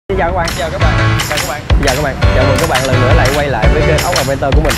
Xin chào các bạn, Chào các bạn, chào các bạn. chào các bạn, chào mừng các bạn lần nữa lại quay lại với kênh ốc Adventure của mình.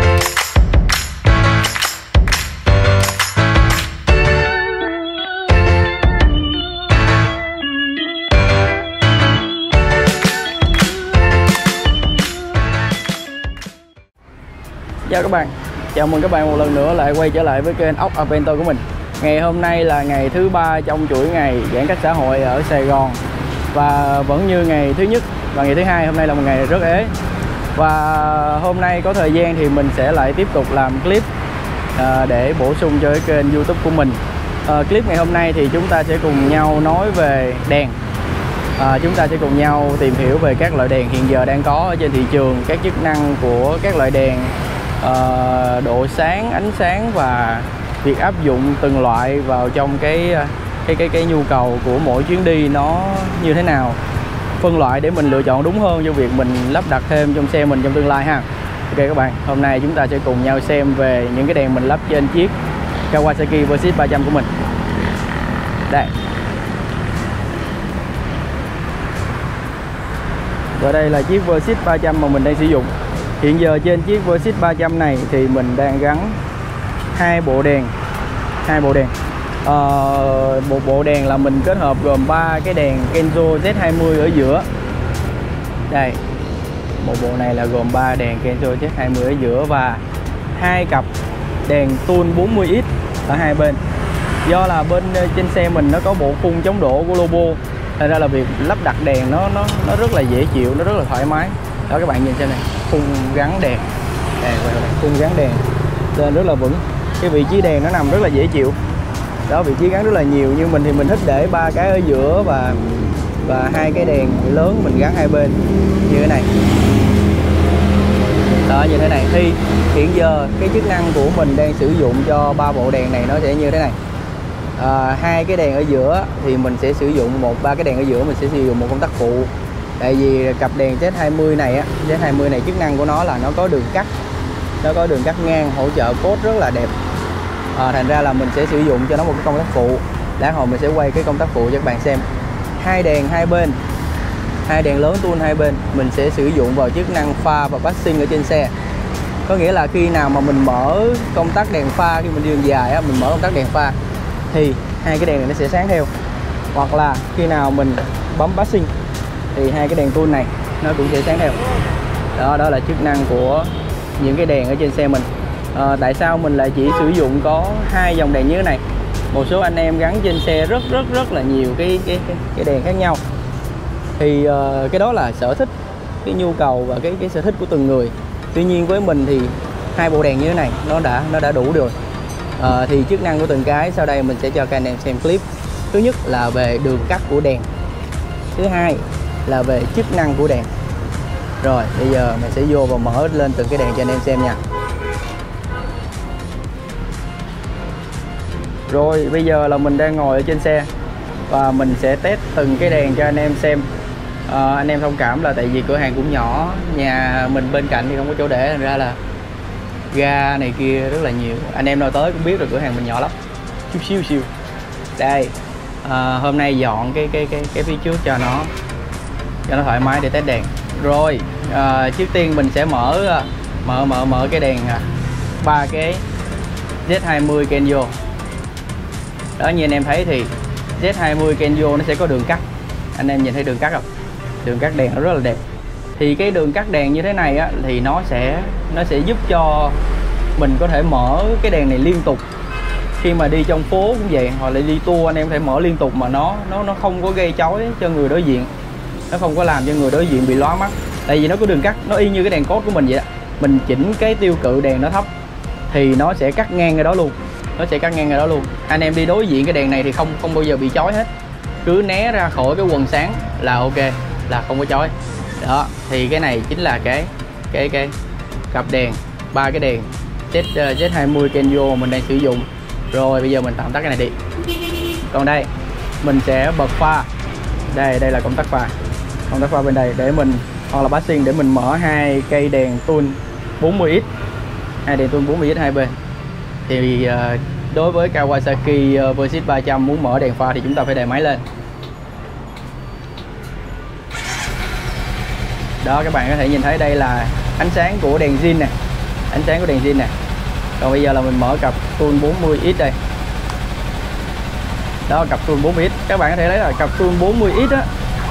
Chào các bạn, chào mừng các bạn một lần nữa lại quay trở lại với kênh ốc Adventure của mình. Ngày hôm nay là ngày thứ 3 trong chuỗi ngày giãn cách xã hội ở Sài Gòn. Và vẫn như ngày thứ nhất và ngày thứ hai, hôm nay là một ngày rất ế. Và hôm nay có thời gian thì mình sẽ lại tiếp tục làm clip để bổ sung cho cái kênh YouTube của mình. Clip ngày hôm nay thì chúng ta sẽ cùng nhau nói về đèn. Chúng ta sẽ cùng nhau tìm hiểu về các loại đèn hiện giờ đang có ở trên thị trường, các chức năng của các loại đèn, độ sáng, ánh sáng và việc áp dụng từng loại vào trong cái nhu cầu của mỗi chuyến đi nó như thế nào, phân loại để mình lựa chọn đúng hơn cho việc mình lắp đặt thêm trong xe mình trong tương lai ha. Ok các bạn, hôm nay chúng ta sẽ cùng nhau xem về những cái đèn mình lắp trên chiếc Kawasaki Versys 300 của mình. Đây. Và đây là chiếc Versys 300 mà mình đang sử dụng. Hiện giờ trên chiếc Versys 300 này thì mình đang gắn hai bộ đèn. Một bộ đèn là mình kết hợp gồm 3 cái đèn Kenzo Z20 ở giữa. Đây. Một bộ này là gồm 3 đèn Kenzo Z20 ở giữa và hai cặp đèn tool 40X ở hai bên. Do là bên trên xe mình nó có bộ khung chống đổ của Lobo, thành ra là việc lắp đặt đèn nó rất là dễ chịu, nó rất là thoải mái. Đó các bạn nhìn xem này, khung gắn đèn. Đây, khung gắn đèn lên rất là vững. Cái vị trí đèn nó nằm rất là dễ chịu. Đó, vị trí gắn rất là nhiều, nhưng mình thì mình thích để 3 cái ở giữa và hai cái đèn lớn mình gắn hai bên như thế này. Đó, như thế này. Thì hiện giờ cái chức năng của mình đang sử dụng cho 3 bộ đèn này nó sẽ như thế này. Hai cái đèn ở giữa thì mình sẽ sử dụng ba cái đèn ở giữa mình sẽ sử dụng một công tắc phụ. Tại vì cặp đèn Z20 này á, Z20 này chức năng của nó là nó có đường cắt ngang hỗ trợ cốt rất là đẹp. Thành ra là mình sẽ sử dụng cho nó một cái công tắc phụ. Lát hồi mình sẽ quay cái công tắc phụ cho các bạn xem. Hai đèn hai bên, hai đèn lớn tool hai bên mình sẽ sử dụng vào chức năng pha và passing ở trên xe. Có nghĩa là khi nào mà mình mở công tắc đèn pha, khi mình đi đường dài á, mình mở công tắc đèn pha thì hai cái đèn này nó sẽ sáng theo. Hoặc là khi nào mình bấm passing thì hai cái đèn tool này nó cũng sẽ sáng theo. Đó là chức năng của những cái đèn ở trên xe mình. Tại sao mình lại chỉ sử dụng có hai dòng đèn như thế này? Một số anh em gắn trên xe rất là nhiều cái đèn khác nhau. Thì cái đó là sở thích, cái nhu cầu và cái sở thích của từng người. Tuy nhiên với mình thì hai bộ đèn như thế này nó đã đủ rồi. Thì chức năng của từng cái sau đây mình sẽ cho các anh em xem clip. Thứ nhất là về đường cắt của đèn, thứ hai là về chức năng của đèn. Rồi bây giờ mình sẽ vô và mở lên từng cái đèn cho anh em xem nha. Rồi bây giờ là mình đang ngồi ở trên xe và mình sẽ test từng cái đèn cho anh em xem. Anh em thông cảm là tại vì cửa hàng cũng nhỏ, nhà mình bên cạnh thì không có chỗ để, thành ra là ga này kia rất là nhiều. Anh em nào tới cũng biết rồi, cửa hàng mình nhỏ lắm, xíu. Đây, hôm nay dọn cái phía trước cho nó thoải mái để test đèn. Rồi trước tiên mình sẽ mở cái đèn 3 cái Z20 Kenzo. Đó, như anh em thấy thì Z20 Kenzo nó sẽ có đường cắt. Anh em nhìn thấy đường cắt không? Đường cắt đèn nó rất là đẹp. Thì cái đường cắt đèn như thế này á, thì nó sẽ giúp cho mình có thể mở cái đèn này liên tục. Khi mà đi trong phố cũng vậy, hoặc là đi tour anh em có thể mở liên tục mà nó không có gây chói cho người đối diện. Nó không có làm cho người đối diện bị lóa mắt. Tại vì nó có đường cắt, nó y như cái đèn cốt của mình vậy đó. Mình chỉnh cái tiêu cự đèn nó thấp thì nó sẽ cắt ngang ở đó luôn. Anh em đi đối diện cái đèn này thì không bao giờ bị chói hết. Cứ né ra khỏi cái quần sáng là ok, là không có chói. Đó, thì cái này chính là cái cặp đèn, 3 cái đèn Z20 Kenzo mình đang sử dụng. Rồi bây giờ mình tạm tắt cái này đi. Còn đây mình sẽ bật pha. Đây là công tắc pha bên đây để mình, hoặc là passing để mình mở hai cây đèn tool 40X, hai đèn tool 40X hai bên. Thì đối với Kawasaki Versys 300 muốn mở đèn pha thì chúng ta phải đề máy lên. Đó, các bạn có thể nhìn thấy đây là ánh sáng của đèn zin nè, ánh sáng của đèn zin nè. Còn bây giờ là mình mở cặp full 40x đây. Đó, cặp full 40x, các bạn có thể thấy là cặp full 40x á,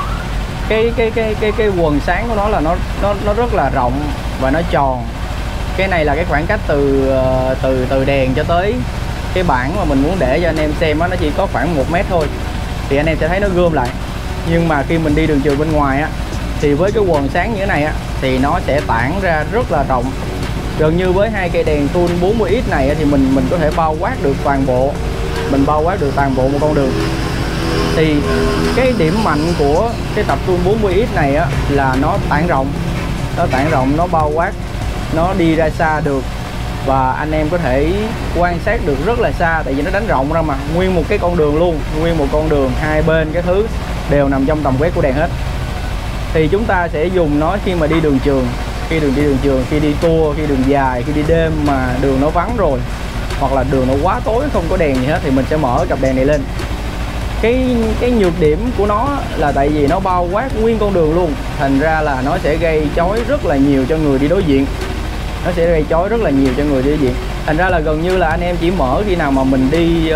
cái quần sáng của nó là nó rất là rộng và nó tròn. Cái này là cái khoảng cách từ đèn cho tới cái bảng mà mình muốn để cho anh em xem á, nó chỉ có khoảng 1 mét thôi, thì anh em sẽ thấy nó gom lại. Nhưng mà khi mình đi đường trường bên ngoài á, thì với cái quần sáng như thế này á, thì nó sẽ tản ra rất là rộng. Gần như với hai cây đèn full 40x này á, thì mình có thể bao quát được toàn bộ, mình bao quát được toàn bộ một con đường. Thì cái điểm mạnh của cái tập full 40x này á, là nó tản rộng, nó bao quát, nó đi ra xa được, và anh em có thể quan sát được rất là xa, tại vì nó đánh rộng ra mà, nguyên một cái con đường luôn, nguyên một con đường hai bên cái thứ đều nằm trong tầm quét của đèn hết. Thì chúng ta sẽ dùng nó khi mà đi đường trường, khi đi tour, khi đường dài, khi đi đêm mà đường nó vắng rồi, hoặc là đường nó quá tối không có đèn gì hết, thì mình sẽ mở cặp đèn này lên. Cái nhược điểm của nó là tại vì nó bao quát nguyên con đường luôn, thành ra là nó sẽ gây chói rất là nhiều cho người đi đối diện. Thành ra là gần như là anh em chỉ mở khi nào mà mình đi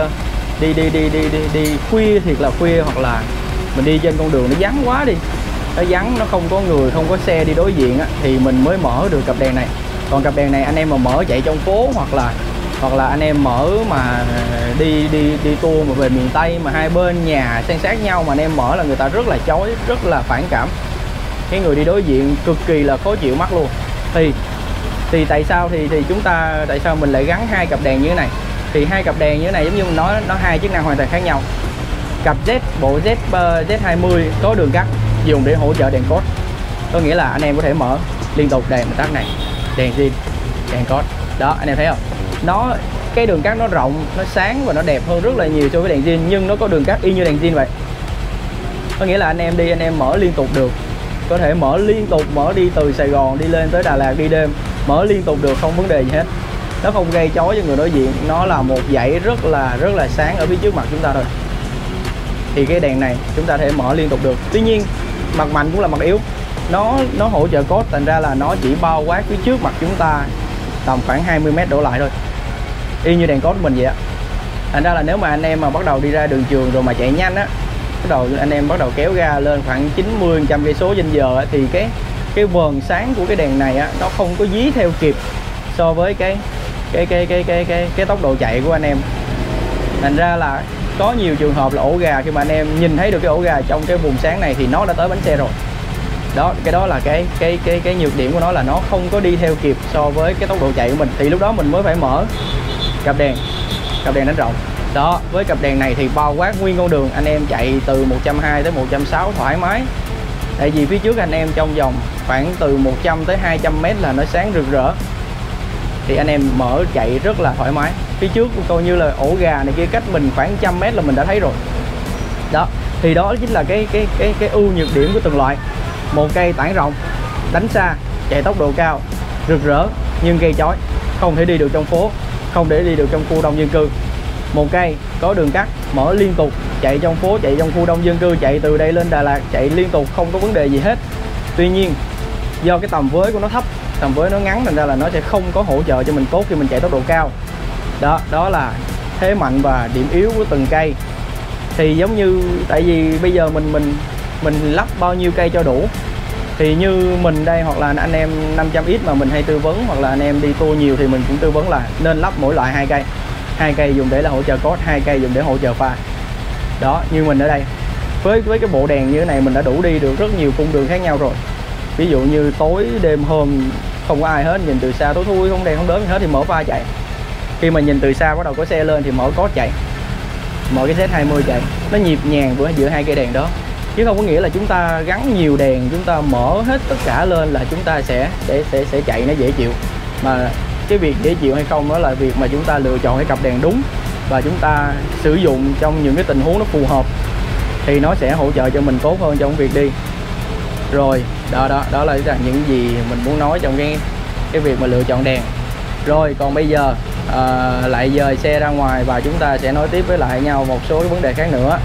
khuya, thiệt là khuya, hoặc là mình đi trên con đường nó vắng quá đi, nó vắng, nó không có người, không có xe đi đối diện á, thì mình mới mở được cặp đèn này. Còn cặp đèn này anh em mà mở chạy trong phố, hoặc là anh em mở mà đi tour mà về miền Tây mà hai bên nhà san sát nhau, mà anh em mở là người ta rất là chói, rất là phản cảm, cái người đi đối diện cực kỳ là khó chịu mắt luôn. Thì tại sao tại sao mình lại gắn hai cặp đèn như thế này? Thì hai cặp đèn như thế này giống như mình nói, nó hai chức năng hoàn toàn khác nhau. Cặp Z, bộ Z20 có đường cắt dùng để hỗ trợ đèn code, có nghĩa là anh em có thể mở liên tục đèn tắt này, đèn zin, đèn code. Đó, anh em thấy không? Cái đường cắt nó rộng, nó sáng và nó đẹp hơn rất là nhiều so với đèn zin, nhưng nó có đường cắt y như đèn zin vậy. Có nghĩa là anh em mở liên tục được, có thể mở liên tục, mở đi từ Sài Gòn đi lên tới Đà Lạt đi đêm, mở liên tục được, không vấn đề gì hết. Nó không gây chói cho người đối diện, nó là một dãy rất là sáng ở phía trước mặt chúng ta thôi. Thì cái đèn này chúng ta thể mở liên tục được. Tuy nhiên mặt mạnh cũng là mặt yếu, nó hỗ trợ code, thành ra là nó chỉ bao quát phía trước mặt chúng ta tầm khoảng 20 m đổ lại thôi, y như đèn code của mình vậy á. Thành ra là nếu mà anh em mà bắt đầu đi ra đường trường rồi mà chạy nhanh á, anh em bắt đầu kéo ga lên khoảng 90-100 cây số trên giờ á, thì cái vờn sáng của cái đèn này á, nó không có dí theo kịp so với cái tốc độ chạy của anh em. Thành ra là có nhiều trường hợp là ổ gà, khi mà anh em nhìn thấy được cái ổ gà trong cái vùng sáng này thì nó đã tới bánh xe rồi. Đó, cái đó là cái nhược điểm của nó, là nó không có đi theo kịp so với cái tốc độ chạy của mình, thì lúc đó mình mới phải mở cặp đèn đánh rộng. Đó, với cặp đèn này thì bao quát nguyên con đường, anh em chạy từ 120 tới 160 thoải mái. Tại vì phía trước anh em trong vòng khoảng từ 100 tới 200 m là nó sáng rực rỡ, thì anh em mở chạy rất là thoải mái. Phía trước coi như là ổ gà này kia cách mình khoảng 100 m là mình đã thấy rồi. Đó, thì đó chính là cái ưu nhược điểm của từng loại. Một cây tản rộng, đánh xa, chạy tốc độ cao, rực rỡ nhưng gây chói, không thể đi được trong phố, không thể đi được trong khu đông dân cư. Một cây có đường cắt, mở liên tục, chạy trong phố, chạy trong khu đông dân cư, chạy từ đây lên Đà Lạt, chạy liên tục không có vấn đề gì hết. Tuy nhiên do cái tầm với của nó thấp, tầm với nó ngắn, thành ra là nó sẽ không có hỗ trợ cho mình tốt khi mình chạy tốc độ cao. Đó là thế mạnh và điểm yếu của từng cây. Thì giống như tại vì bây giờ mình lắp bao nhiêu cây cho đủ, thì như mình đây hoặc là anh em 500X mà mình hay tư vấn, hoặc là anh em đi tour nhiều thì mình cũng tư vấn là nên lắp mỗi loại 2 cây. 2 cây dùng để là hỗ trợ code, 2 cây dùng để hỗ trợ pha. Đó, như mình ở đây với cái bộ đèn như thế này mình đã đủ đi được rất nhiều cung đường khác nhau rồi. Ví dụ như tối đêm hôm không có ai hết, nhìn từ xa tối thui, không đèn không đớn gì hết thì mở pha chạy. Khi mà nhìn từ xa bắt đầu có xe lên thì mở code chạy, mở cái Z20 chạy, nó nhịp nhàng giữa 2 cây đèn đó. Chứ không có nghĩa là chúng ta gắn nhiều đèn, chúng ta mở hết tất cả lên là chúng ta sẽ chạy nó dễ chịu. Mà cái việc dễ chịu hay không đó là việc mà chúng ta lựa chọn cái cặp đèn đúng và chúng ta sử dụng trong những cái tình huống nó phù hợp, thì nó sẽ hỗ trợ cho mình tốt hơn trong việc đi. Rồi, đó là những gì mình muốn nói trong cái việc mà lựa chọn đèn. Rồi, còn bây giờ lại dời xe ra ngoài và chúng ta sẽ nói tiếp với lại nhau một số cái vấn đề khác nữa.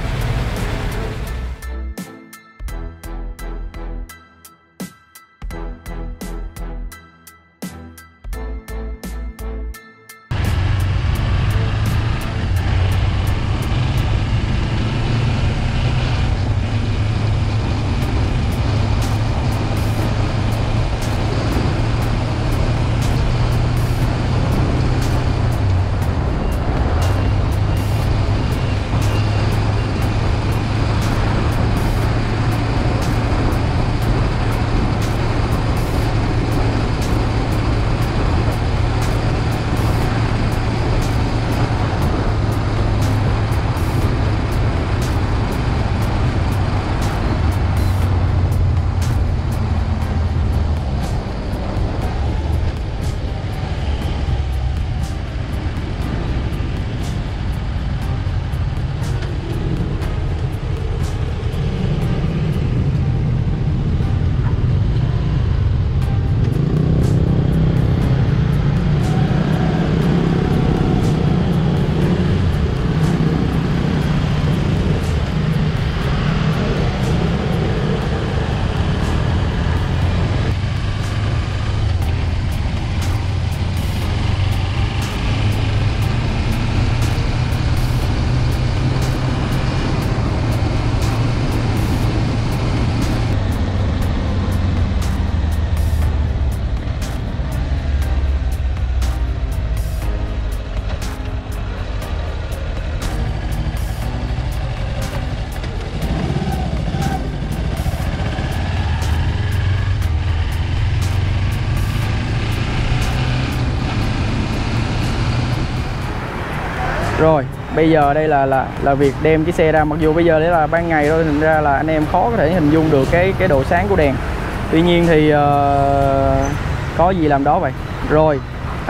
Rồi bây giờ đây là việc đem cái xe ra, mặc dù bây giờ đấy là ban ngày thôi, thành ra là anh em khó có thể hình dung được cái độ sáng của đèn. Tuy nhiên thì có gì làm đó vậy. Rồi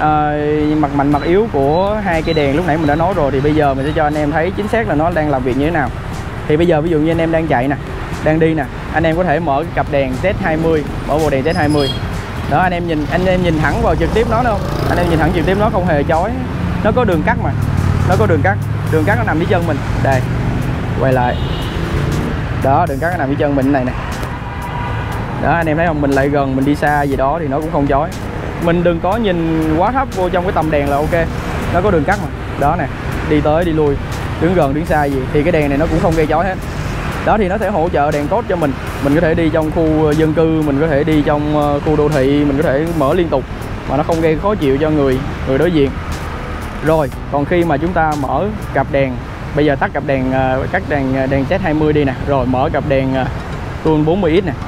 mặt mạnh mặt yếu của hai cây đèn lúc nãy mình đã nói rồi, thì bây giờ mình sẽ cho anh em thấy chính xác là nó đang làm việc như thế nào. Thì bây giờ ví dụ như anh em đang chạy nè, đang đi nè, anh em có thể mở cái cặp đèn Z20, mở bộ đèn Z20 đó, anh em nhìn thẳng vào trực tiếp nó đâu, anh em nhìn thẳng trực tiếp nó không hề chói, nó có đường cắt mà, nó có đường cắt nó nằm dưới chân mình đây, quay lại đó, đường cắt nó nằm dưới chân mình này nè đó, anh em thấy không, mình lại gần, mình đi xa gì đó thì nó cũng không chói. Mình đừng có nhìn quá thấp vô trong cái tầm đèn là ok, nó có đường cắt mà đó nè, đi tới đi lui, đứng gần đứng xa gì thì cái đèn này nó cũng không gây chói hết đó. Thì nó sẽ hỗ trợ đèn tốt cho mình có thể đi trong khu dân cư, mình có thể đi trong khu đô thị, mình có thể mở liên tục mà nó không gây khó chịu cho người đối diện. Rồi còn khi mà chúng ta mở cặp đèn, bây giờ tắt cặp đèn, đèn Z20 đi nè, rồi mở cặp đèn Tool 40X nè,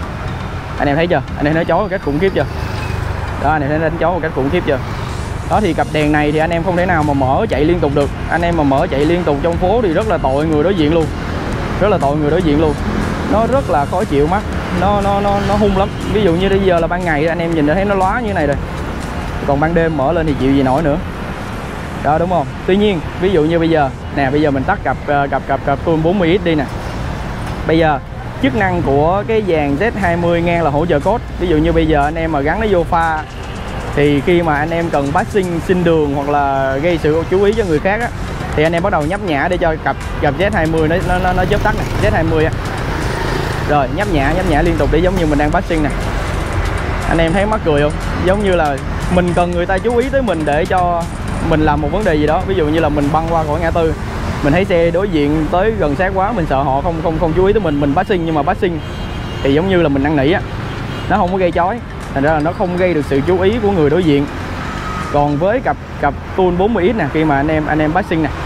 anh em thấy chưa, anh em thấy chói một cách khủng khiếp chưa đó, anh em thấy đánh chói một cách khủng khiếp chưa đó. Thì cặp đèn này thì anh em không thể nào mà mở chạy liên tục được, anh em mà mở chạy liên tục trong phố thì rất là tội người đối diện luôn, rất là tội người đối diện luôn, nó rất là khó chịu mắt, nó hung lắm. Ví dụ như bây giờ là ban ngày anh em nhìn thấy nó lóa như thế này rồi, còn ban đêm mở lên thì chịu gì nổi nữa đó, đúng không? Tuy nhiên ví dụ như bây giờ nè, bây giờ mình tắt cặp Tool 40X đi nè. Bây giờ chức năng của cái dàn Z20 ngang là hỗ trợ code. Ví dụ như bây giờ anh em mà gắn nó vô pha thì khi mà anh em cần passing xin đường hoặc là gây sự chú ý cho người khác á, thì anh em bắt đầu nhấp nhả để cho cặp Z20 nó chớp tắt này, Z20 á. Rồi nhấp nhả liên tục để giống như mình đang passing nè. Anh em thấy mắc cười không? Giống như là mình cần người ta chú ý tới mình để cho mình làm một vấn đề gì đó. Ví dụ như là mình băng qua khỏi ngã tư, mình thấy xe đối diện tới gần sát quá, mình sợ họ không chú ý tới mình passing, nhưng mà passing thì giống như là mình năn nỉ á, nó không có gây chói, thành ra là nó không gây được sự chú ý của người đối diện. Còn với cặp Tool 40X nè, khi mà anh em passing nè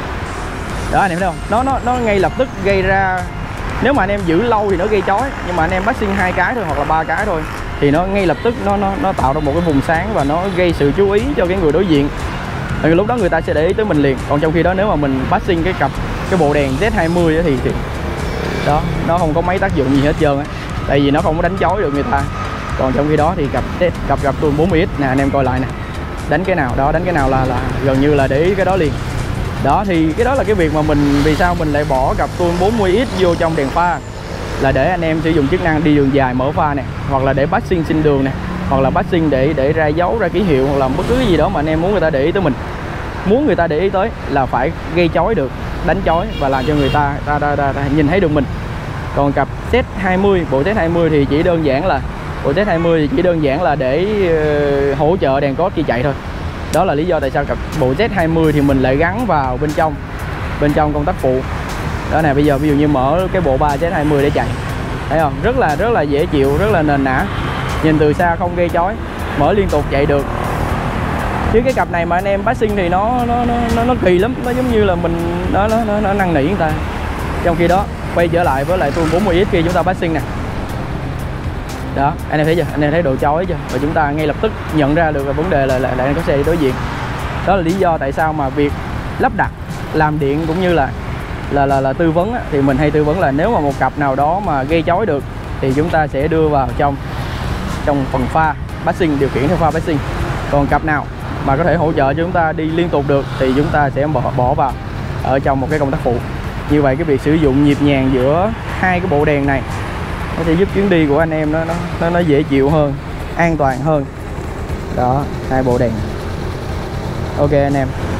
đó, anh em thấy không, nó ngay lập tức gây ra, nếu mà anh em giữ lâu thì nó gây chói, nhưng mà anh em passing 2 cái thôi hoặc là 3 cái thôi thì nó ngay lập tức nó tạo ra một cái vùng sáng và nó gây sự chú ý cho cái người đối diện. Thì lúc đó người ta sẽ để ý tới mình liền. Còn trong khi đó nếu mà mình passing cái bộ đèn Z20 thì đó, nó không có mấy tác dụng gì hết trơn á, tại vì nó không có đánh chói được người ta. Còn trong khi đó thì cặp Tool 40X nè, anh em coi lại nè, đánh cái nào đó, đánh cái nào là gần như là để ý cái đó liền đó. Thì cái đó là cái việc mà vì sao mình lại bỏ cặp Tool 40X vô trong đèn pha, là để anh em sử dụng chức năng đi đường dài mở pha nè, hoặc là để passing xin đường nè, hoặc là passing để ra dấu, ra ký hiệu, hoặc là bất cứ cái gì đó mà anh em muốn người ta để ý tới mình, muốn người ta để ý tới là phải gây chói được, đánh chói và làm cho người ta nhìn thấy được mình. Còn cặp Z20, bộ Z20 thì chỉ đơn giản là để hỗ trợ đèn code khi chạy thôi. Đó là lý do tại sao cặp bộ Z20 thì mình lại gắn vào bên trong công tắc phụ đó nè. Bây giờ ví dụ như mở cái bộ 3 Z20 để chạy, thấy không, rất là dễ chịu, rất là nền nã, nhìn từ xa không gây chói, mở liên tục chạy được. Chứ cái cặp này mà anh em passing thì nó kỳ lắm, nó giống như là mình nó năn nỉ người ta. Trong khi đó quay trở lại với lại Tool 40X khi chúng ta passing nè đó, anh em thấy chưa, anh em thấy độ chói chưa, và chúng ta ngay lập tức nhận ra được là vấn đề là đang có xe đối diện. Đó là lý do tại sao mà việc lắp đặt, làm điện cũng như là tư vấn á, thì mình hay tư vấn là nếu mà một cặp nào đó mà gây chói được thì chúng ta sẽ đưa vào trong phần pha passing, điều khiển theo pha passing. Còn cặp nào mà có thể hỗ trợ cho chúng ta đi liên tục được thì chúng ta sẽ bỏ vào ở trong một cái công tắc phụ. Như vậy cái việc sử dụng nhịp nhàng giữa hai cái bộ đèn này nó sẽ giúp chuyến đi của anh em nó dễ chịu hơn, an toàn hơn đó, hai bộ đèn. Ok anh em.